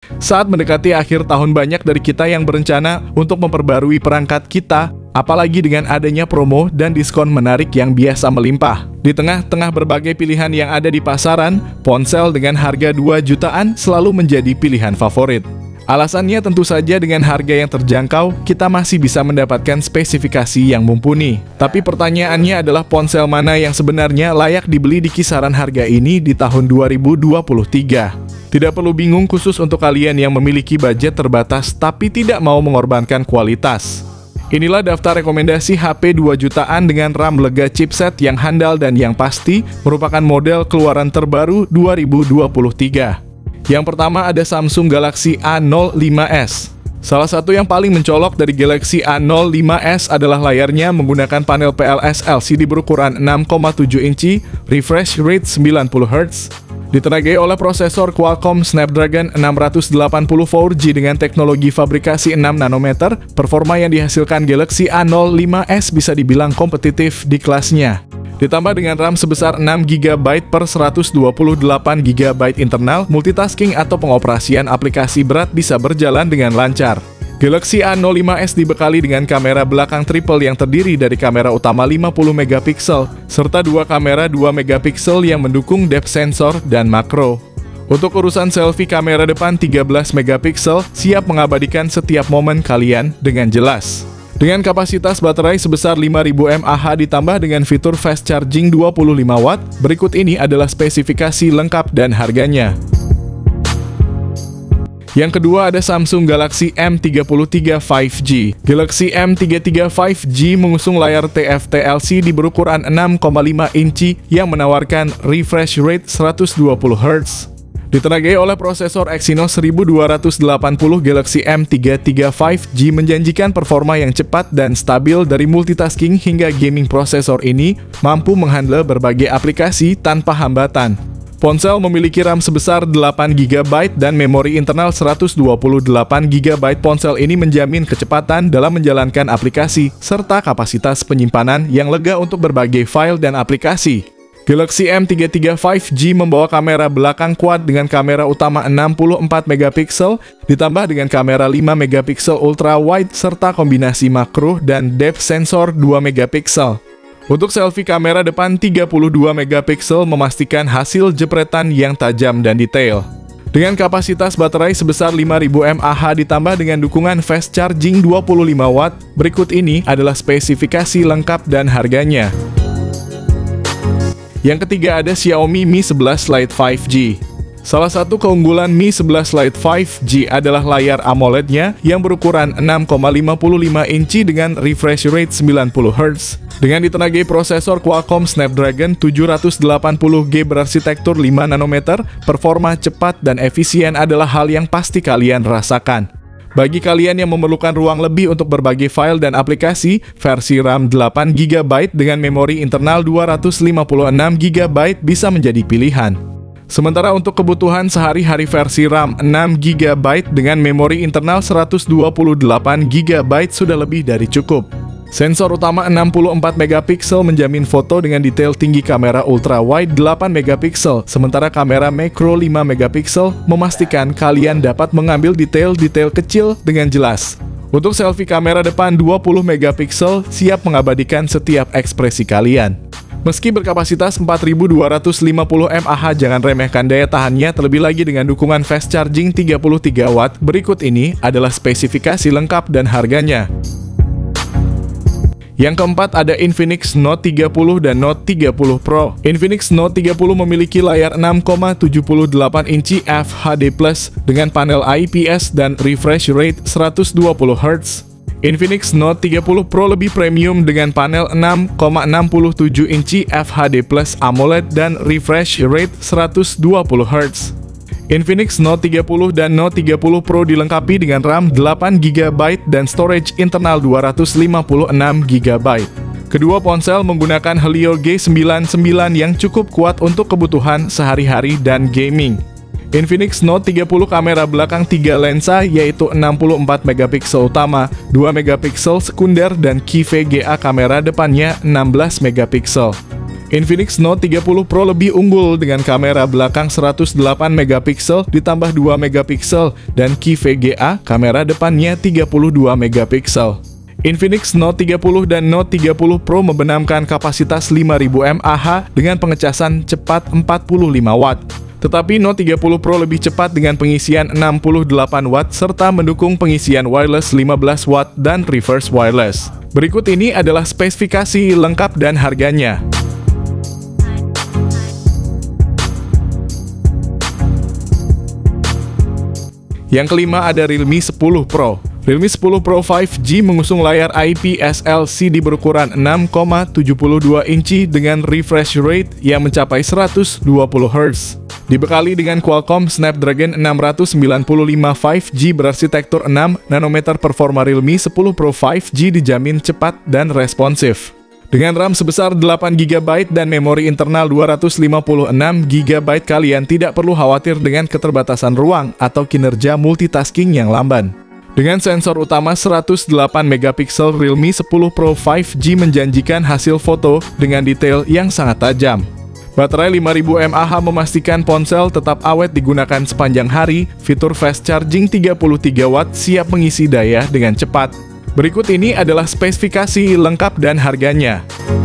Saat mendekati akhir tahun, banyak dari kita yang berencana untuk memperbarui perangkat kita, apalagi dengan adanya promo dan diskon menarik yang biasa melimpah. Di tengah-tengah berbagai pilihan yang ada di pasaran, ponsel dengan harga 2 jutaan selalu menjadi pilihan favorit. Alasannya tentu saja dengan harga yang terjangkau, kita masih bisa mendapatkan spesifikasi yang mumpuni. Tapi pertanyaannya adalah ponsel mana yang sebenarnya layak dibeli di kisaran harga ini di tahun 2023. Tidak perlu bingung khusus untuk kalian yang memiliki budget terbatas tapi tidak mau mengorbankan kualitas. Inilah daftar rekomendasi HP 2 jutaan dengan RAM lega, chipset yang handal dan yang pasti merupakan model keluaran terbaru 2023. Yang pertama ada Samsung Galaxy A05s. Salah satu yang paling mencolok dari Galaxy A05s adalah layarnya menggunakan panel PLS LCD berukuran 6,7 inci, refresh rate 90 Hz, ditenagai oleh prosesor Qualcomm Snapdragon 680 4G dengan teknologi fabrikasi 6 nanometer. Performa yang dihasilkan Galaxy A05s bisa dibilang kompetitif di kelasnya. Ditambah dengan RAM sebesar 6 GB per 128 GB internal, multitasking atau pengoperasian aplikasi berat bisa berjalan dengan lancar. Galaxy A05s dibekali dengan kamera belakang triple yang terdiri dari kamera utama 50 MP, serta dua kamera 2 MP yang mendukung depth sensor dan makro. Untuk urusan selfie, kamera depan 13 MP siap mengabadikan setiap momen kalian dengan jelas. Dengan kapasitas baterai sebesar 5000 mAh ditambah dengan fitur fast charging 25 Watt, berikut ini adalah spesifikasi lengkap dan harganya. Yang kedua ada Samsung Galaxy M33 5G. Galaxy M33 5G mengusung layar TFT LCD berukuran 6,5 inci yang menawarkan refresh rate 120 Hz. Ditenagai oleh prosesor Exynos 1280, Galaxy M33 5G menjanjikan performa yang cepat dan stabil. Dari multitasking hingga gaming, prosesor ini mampu menghandle berbagai aplikasi tanpa hambatan. Ponsel memiliki RAM sebesar 8 GB dan memori internal 128 GB. Ponsel ini menjamin kecepatan dalam menjalankan aplikasi serta kapasitas penyimpanan yang lega untuk berbagai file dan aplikasi. Galaxy M33 5G membawa kamera belakang quad dengan kamera utama 64 MP, ditambah dengan kamera 5 MP ultra wide serta kombinasi makro dan depth sensor 2 MP. Untuk selfie, kamera depan 32 MP memastikan hasil jepretan yang tajam dan detail. Dengan kapasitas baterai sebesar 5000 mAh ditambah dengan dukungan fast charging 25 Watt, berikut ini adalah spesifikasi lengkap dan harganya. Yang ketiga ada Xiaomi Mi 11 Lite 5G. Salah satu keunggulan Mi 11 Lite 5G adalah layar AMOLED-nya yang berukuran 6,55 inci dengan refresh rate 90 Hz. Dengan ditenagai prosesor Qualcomm Snapdragon 780G berarsitektur 5 nanometer, performa cepat dan efisien adalah hal yang pasti kalian rasakan. Bagi kalian yang memerlukan ruang lebih untuk berbagai file dan aplikasi, versi RAM 8 GB dengan memori internal 256 GB bisa menjadi pilihan. Sementara untuk kebutuhan sehari-hari, versi RAM 6 GB dengan memori internal 128 GB sudah lebih dari cukup. Sensor utama 64 MP menjamin foto dengan detail tinggi, kamera ultra wide 8 MP, sementara kamera makro 5 MP memastikan kalian dapat mengambil detail-detail kecil dengan jelas. Untuk selfie, kamera depan 20 MP siap mengabadikan setiap ekspresi kalian. Meski berkapasitas 4250 mAh, jangan remehkan daya tahannya, terlebih lagi dengan dukungan fast charging 33 Watt. Berikut ini adalah spesifikasi lengkap dan harganya. Yang keempat ada Infinix Note 30 dan Note 30 Pro. Infinix Note 30 memiliki layar 6,78 inci FHD+ dengan panel IPS dan refresh rate 120 Hz. Infinix Note 30 Pro lebih premium dengan panel 6,67 inci FHD+ AMOLED dan refresh rate 120 Hz. Infinix Note 30 dan Note 30 Pro dilengkapi dengan RAM 8 GB dan storage internal 256 GB. Kedua ponsel menggunakan Helio G99 yang cukup kuat untuk kebutuhan sehari-hari dan gaming. Infinix Note 30 kamera belakang 3 lensa yaitu 64 MP utama, 2 MP sekunder dan key VGA kamera depannya 16 MP. Infinix Note 30 Pro lebih unggul dengan kamera belakang 108 megapiksel ditambah 2 megapiksel dan Key VGA, kamera depannya 32 megapiksel. Infinix Note 30 dan Note 30 Pro membenamkan kapasitas 5000 mAh dengan pengecasan cepat 45 Watt. Tetapi Note 30 Pro lebih cepat dengan pengisian 68 Watt serta mendukung pengisian wireless 15 Watt dan reverse wireless. Berikut ini adalah spesifikasi lengkap dan harganya. Yang kelima ada Realme 10 Pro. Realme 10 Pro 5G mengusung layar IPS LCD berukuran 6,72 inci dengan refresh rate yang mencapai 120 Hz. Dibekali dengan Qualcomm Snapdragon 695 5G berarsitektur 6 nanometer, performa Realme 10 Pro 5G dijamin cepat dan responsif. Dengan RAM sebesar 8GB dan memori internal 256GB, kalian tidak perlu khawatir dengan keterbatasan ruang atau kinerja multitasking yang lamban. Dengan sensor utama 108 megapiksel, Realme 10 Pro 5G menjanjikan hasil foto dengan detail yang sangat tajam. Baterai 5000 mAh memastikan ponsel tetap awet digunakan sepanjang hari. Fitur fast charging 33 Watt siap mengisi daya dengan cepat. Berikut ini adalah spesifikasi lengkap dan harganya.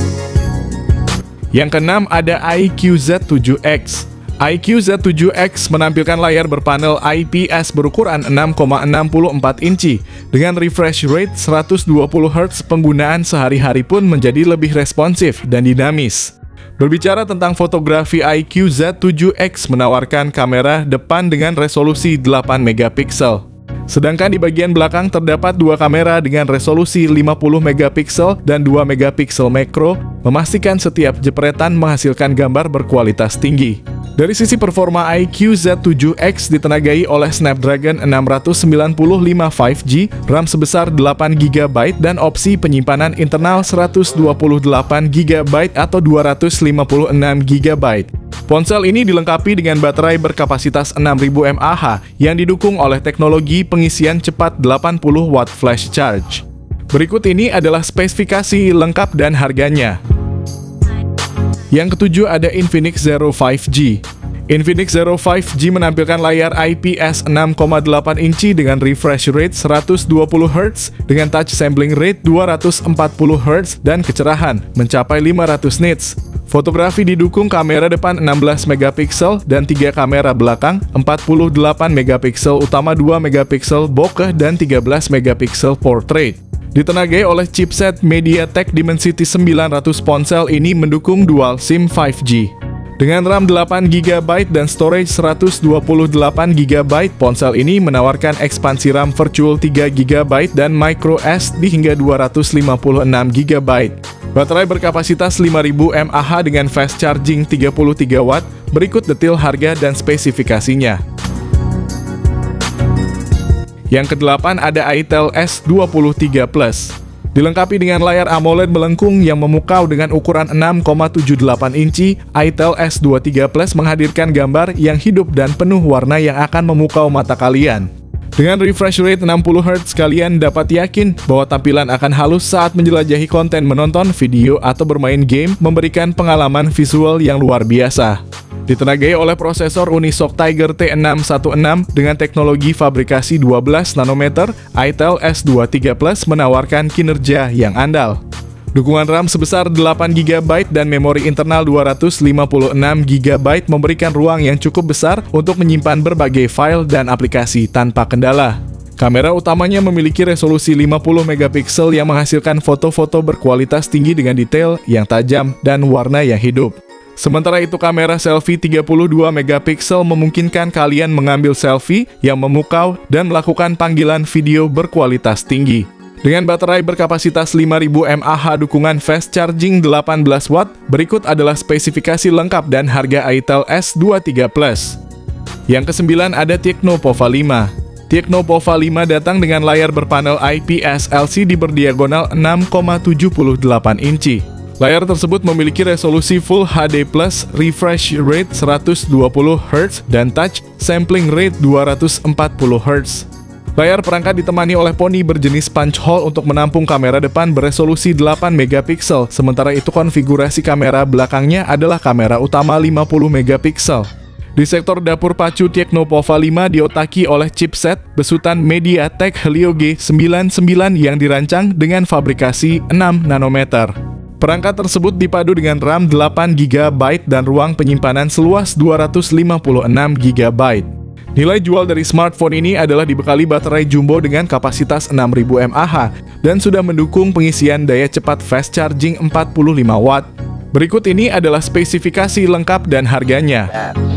Yang keenam ada iQOO Z7X. iQOO Z7X menampilkan layar berpanel IPS berukuran 6,64 inci. Dengan refresh rate 120 Hz, penggunaan sehari-hari pun menjadi lebih responsif dan dinamis. Berbicara tentang fotografi, iQOO Z7X menawarkan kamera depan dengan resolusi 8 megapiksel. Sedangkan di bagian belakang terdapat dua kamera dengan resolusi 50 megapiksel dan 2 megapiksel makro, memastikan setiap jepretan menghasilkan gambar berkualitas tinggi. Dari sisi performa, iQOO Z7X ditenagai oleh Snapdragon 695 5G, RAM sebesar 8GB dan opsi penyimpanan internal 128GB atau 256GB. Ponsel ini dilengkapi dengan baterai berkapasitas 6000 mAh yang didukung oleh teknologi pengisian cepat 80 Watt flash charge. Berikut ini adalah spesifikasi lengkap dan harganya. Yang ketujuh ada Infinix Zero 5G. Infinix Zero 5G menampilkan layar IPS 6,8 inci dengan refresh rate 120 Hz, dengan touch sampling rate 240 Hz dan kecerahan mencapai 500 nits. Fotografi didukung kamera depan 16 megapiksel dan 3 kamera belakang, 48 megapiksel utama, 2 megapiksel bokeh dan 13 megapiksel portrait. Ditenagai oleh chipset MediaTek Dimensity 900, ponsel ini mendukung dual SIM 5G. Dengan RAM 8GB dan storage 128GB, ponsel ini menawarkan ekspansi RAM virtual 3GB dan micro SD hingga 256GB. Baterai berkapasitas 5000 mAh dengan fast charging 33 Watt. Berikut detail harga dan spesifikasinya. Yang kedelapan ada Itel S23 Plus. Dilengkapi dengan layar AMOLED melengkung yang memukau dengan ukuran 6,78 inci, Itel S23 Plus menghadirkan gambar yang hidup dan penuh warna yang akan memukau mata kalian. Dengan refresh rate 60 Hz, kalian dapat yakin bahwa tampilan akan halus saat menjelajahi konten, menonton video, atau bermain game, memberikan pengalaman visual yang luar biasa. Ditenagai oleh prosesor Unisoc Tiger T616 dengan teknologi fabrikasi 12 nanometer, Itel S23 Plus menawarkan kinerja yang andal. Dukungan RAM sebesar 8GB dan memori internal 256GB memberikan ruang yang cukup besar untuk menyimpan berbagai file dan aplikasi tanpa kendala. Kamera utamanya memiliki resolusi 50 megapiksel yang menghasilkan foto-foto berkualitas tinggi dengan detail yang tajam dan warna yang hidup. Sementara itu, kamera selfie 32 megapiksel memungkinkan kalian mengambil selfie yang memukau dan melakukan panggilan video berkualitas tinggi. Dengan baterai berkapasitas 5000 mAh, dukungan fast charging 18 Watt, berikut adalah spesifikasi lengkap dan harga Itel S23 Plus. Yang kesembilan ada Tecnopova 5. Tecnopova 5 datang dengan layar berpanel IPS LCD berdiagonal 6,78 inci. Layar tersebut memiliki resolusi Full HD+, refresh rate 120 Hz, dan touch sampling rate 240 Hz. Layar perangkat ditemani oleh poni berjenis punch hole untuk menampung kamera depan beresolusi 8 megapiksel, sementara itu konfigurasi kamera belakangnya adalah kamera utama 50 megapiksel. Di sektor dapur pacu Tecnopova 5 diotaki oleh chipset besutan MediaTek Helio G99 yang dirancang dengan fabrikasi 6 nanometer. Perangkat tersebut dipadu dengan RAM 8 GB dan ruang penyimpanan seluas 256 GB. Nilai jual dari smartphone ini adalah dibekali baterai jumbo dengan kapasitas 6000 mAh dan sudah mendukung pengisian daya cepat fast charging 45 watt. Berikut ini adalah spesifikasi lengkap dan harganya.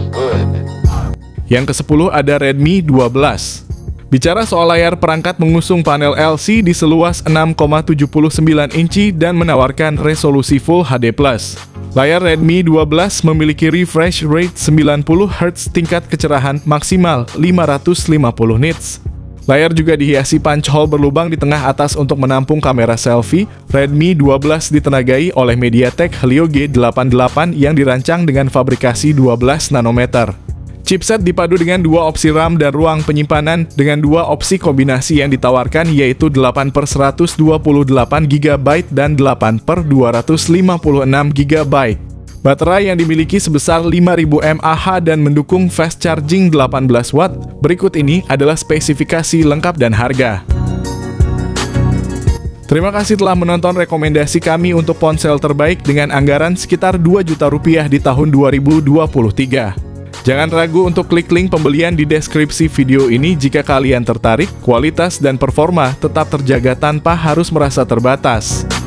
Yang ke-10 ada Redmi 12. Bicara soal layar, perangkat mengusung panel LCD seluas 6,79 inci dan menawarkan resolusi Full HD+. Layar Redmi 12 memiliki refresh rate 90 Hz, tingkat kecerahan maksimal 550 nits. Layar juga dihiasi punch hole berlubang di tengah atas untuk menampung kamera selfie. Redmi 12 ditenagai oleh MediaTek Helio G88 yang dirancang dengan fabrikasi 12 nanometer. Chipset dipadu dengan dua opsi RAM dan ruang penyimpanan dengan dua opsi kombinasi yang ditawarkan, yaitu 8/128 GB dan 8/256 GB. Baterai yang dimiliki sebesar 5000 mAh dan mendukung fast charging 18 watt. Berikut ini adalah spesifikasi lengkap dan harga. Terima kasih telah menonton rekomendasi kami untuk ponsel terbaik dengan anggaran sekitar 2 juta rupiah di tahun 2023. Jangan ragu untuk klik link pembelian di deskripsi video ini jika kalian tertarik. Kualitas dan performa tetap terjaga tanpa harus merasa terbatas.